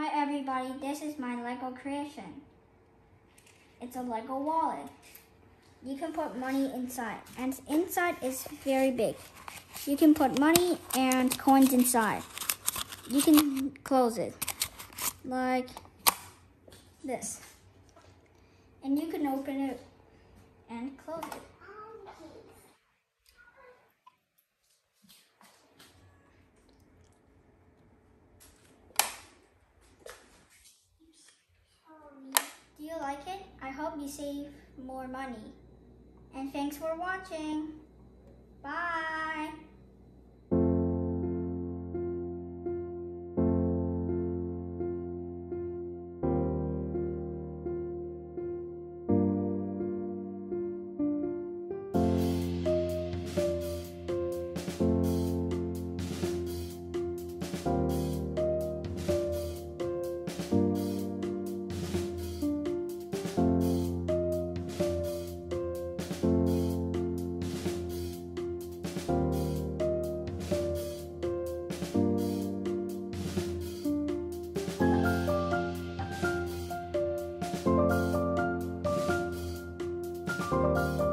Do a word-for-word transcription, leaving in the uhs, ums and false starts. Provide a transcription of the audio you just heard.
everybody, this is my Lego creation. It's a Lego wallet. You can put money inside, and inside is very big. You can put money and coins inside. You can close it like this. And you can open it and close it. Do you like it? I hope you save more money. And thanks for watching. Bye. Thank you.